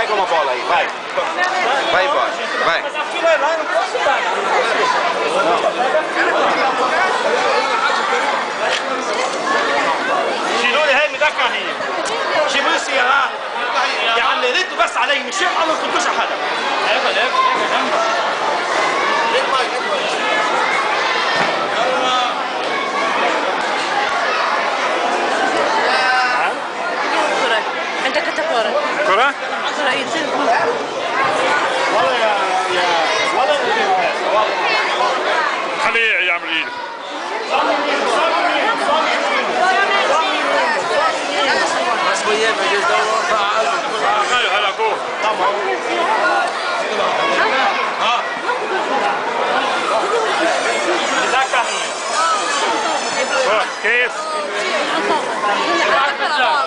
pega uma bola aí, vai. Vai embora, vai. شيلوا لي هاي من ذاك هي جيبوا لي سيارات يعني ردوا بس علي مش ما تردوش على حدا عندك كرة؟ كرة؟ كرة يصير والله يا والله خليه يعمل ايده بس وياه بجوز دور خليه هلا فوق ذاك هي كيف؟